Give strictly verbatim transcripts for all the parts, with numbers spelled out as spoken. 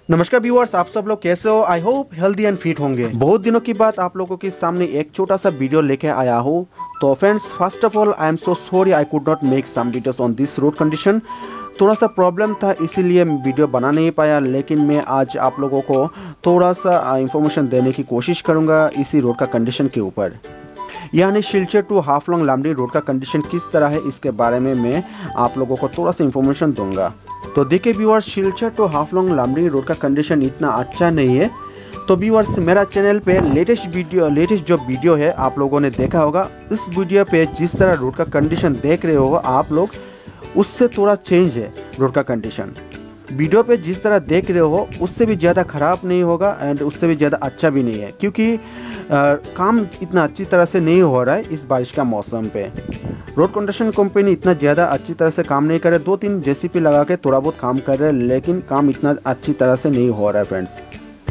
नमस्कार व्यूअर्स, आप सब लोग कैसे हो? I hope healthy and fit होंगे। बहुत दिनों की बाद आप लोगों के सामने एक छोटा सा वीडियो लेके आया हूँ। तो friends, first of all I am so sorry I could not make some videos on this road condition. थोड़ा सा प्रॉब्लम था, इसीलिए वीडियो बना नहीं पाया, लेकिन मैं आज आप लोगों को थोड़ा सा इंफॉर्मेशन देने की कोशिश करूँगा इसी रोड का कंडीशन के ऊपर। यानी शिलचर टू हाफलोंग लामडिंग रोड का कंडीशन किस तरह है, इसके बारे में मैं आप लोगों को थोड़ा सा इंफॉर्मेशन दूंगा। तो देखिए viewers, Silchar to Haflong Lumding road का कंडीशन इतना अच्छा नहीं है। तो व्यूअर्स, मेरा चैनल पे लेटेस्ट वीडियो लेटेस्ट जो वीडियो है आप लोगों ने देखा होगा। इस वीडियो पे जिस तरह रोड का कंडीशन देख रहे हो आप लोग, उससे थोड़ा चेंज है रोड का कंडीशन। वीडियो पे जिस तरह देख रहे हो उससे भी ज़्यादा ख़राब नहीं होगा एंड उससे भी ज़्यादा अच्छा भी नहीं है, क्योंकि आ, काम इतना अच्छी तरह से नहीं हो रहा है इस बारिश का मौसम पे। रोड कंस्ट्रक्शन कंपनी इतना ज़्यादा अच्छी तरह से काम नहीं कर रहे, दो तीन जेसीपी लगा के थोड़ा बहुत काम कर रहे हैं, लेकिन काम इतना अच्छी तरह से नहीं हो रहा है फ्रेंड्स।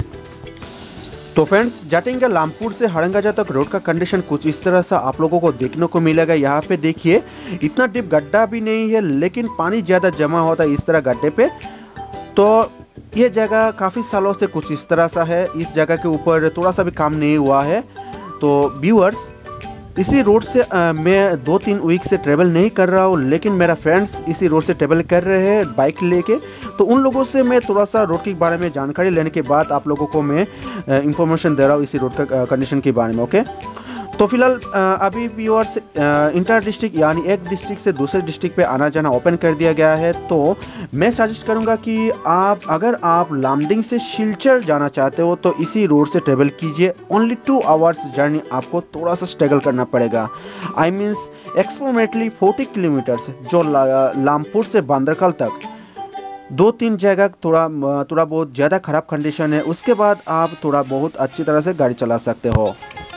तो फ्रेंड्स, जाटिंगा लामपुर से हरंगाजा तक रोड का कंडीशन कुछ इस तरह से आप लोगों को देखने को मिलेगा। यहाँ पे देखिए, इतना डीप गड्ढा भी नहीं है, लेकिन पानी ज़्यादा जमा होता है इस तरह गड्ढे पे। तो ये जगह काफ़ी सालों से कुछ इस तरह सा है, इस जगह के ऊपर थोड़ा सा भी काम नहीं हुआ है। तो व्यूअर्स, इसी रोड से आ, मैं दो तीन वीक से ट्रेवल नहीं कर रहा हूँ, लेकिन मेरा फ्रेंड्स इसी रोड से ट्रेवल कर रहे हैं बाइक लेके। तो उन लोगों से मैं थोड़ा सा रोड के बारे में जानकारी लेने के बाद आप लोगों को मैं इंफॉर्मेशन दे रहा हूँ इसी रोड का कंडीशन के बारे में। ओके, तो फिलहाल अभी व्यूअर्स, इंटर डिस्ट्रिक्ट यानी एक डिस्ट्रिक्ट से दूसरे डिस्ट्रिक्ट पे आना जाना ओपन कर दिया गया है। तो मैं सजेस्ट करूंगा कि आप अगर आप लामडिंग से शिलचर जाना चाहते हो तो इसी रोड से ट्रेवल कीजिए। ओनली टू आवर्स जर्नी आपको थोड़ा सा स्ट्रगल करना पड़ेगा। आई मीन्स एक्सप्रोमेटली फोर्टी किलोमीटर्स जो ला, लामपुर से बांदरकल तक दो तीन जगह थोड़ा थोड़ा बहुत ज़्यादा ख़राब कंडीशन है, उसके बाद आप थोड़ा बहुत अच्छी तरह से गाड़ी चला सकते हो।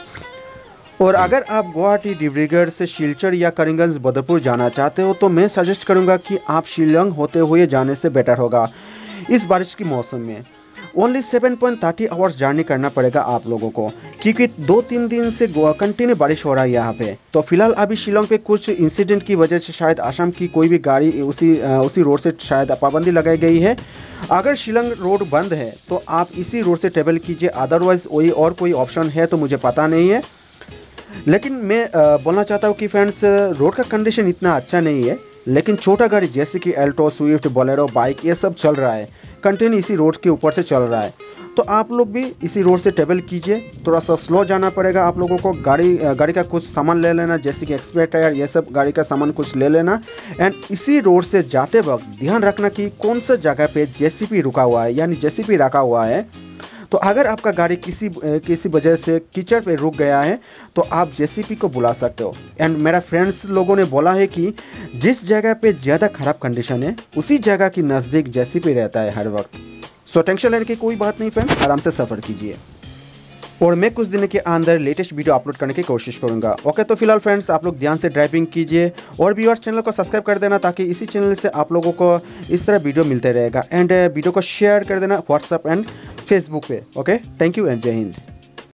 और अगर आप गुवाहाटी डिब्रूगढ़ से शिलचर या करीमगंज बदरपुर जाना चाहते हो तो मैं सजेस्ट करूंगा कि आप शिलोंग होते हुए जाने से बेटर होगा इस बारिश के मौसम में। Only seven point thirty hours journey करना पड़ेगा आप लोगों को, क्योंकि दो तीन दिन से कंटिन्यू बारिश हो रहा है यहाँ पे। तो फिलहाल अभी शिलोंग पे कुछ इंसिडेंट की वजह से शायद असम की कोई भी गाड़ी उसी उसी रोड से शायद पाबंदी लगाई गई है। अगर शिलोंग रोड बंद है तो आप इसी रोड से ट्रेवल कीजिए, अदरवाइज वही और कोई ऑप्शन है तो मुझे पता नहीं है। लेकिन मैं बोलना चाहता हूँ कि फ्रेंड्स, रोड का कंडीशन इतना अच्छा नहीं है, लेकिन छोटा गाड़ी जैसे कि एल्टो, स्विफ्ट, बोलेरो, बाइक ये सब चल रहा है, कंटिन्यू इसी रोड के ऊपर से चल रहा है। तो आप लोग भी इसी रोड से ट्रेवल कीजिए। थोड़ा सा स्लो जाना पड़ेगा आप लोगों को। गाड़ी गाड़ी का कुछ सामान ले लेना, जैसे कि एक्सपेयर टायर, ये सब गाड़ी का सामान कुछ ले लेना। एंड इसी रोड से जाते वक्त ध्यान रखना कि कौन सा जगह पे जेसीपी रुका हुआ है, यानी जेसीपी रखा हुआ है। तो अगर आपका गाड़ी किसी किसी वजह से कीचड़ पे रुक गया है तो आप जेसीपी को बुला सकते हो। एंड मेरा फ्रेंड्स लोगों ने बोला है कि जिस जगह पे ज़्यादा ख़राब कंडीशन है उसी जगह की नज़दीक जेसीपी रहता है हर वक्त। सो टेंशन लेने की कोई बात नहीं फ्रेंड्स, आराम से सफ़र कीजिए। और मैं कुछ दिन के अंदर लेटेस्ट वीडियो अपलोड करने की कोशिश करूंगा। ओके, तो फिलहाल फ्रेंड्स, आप लोग ध्यान से ड्राइविंग कीजिए और व्यूअर्स चैनल को सब्सक्राइब कर देना, ताकि इसी चैनल से आप लोगों को इस तरह वीडियो मिलते रहेगा। एंड वीडियो को शेयर कर देना व्हाट्सएप एंड फेसबुक पे। ओके, थैंक यू एंड जय हिंद।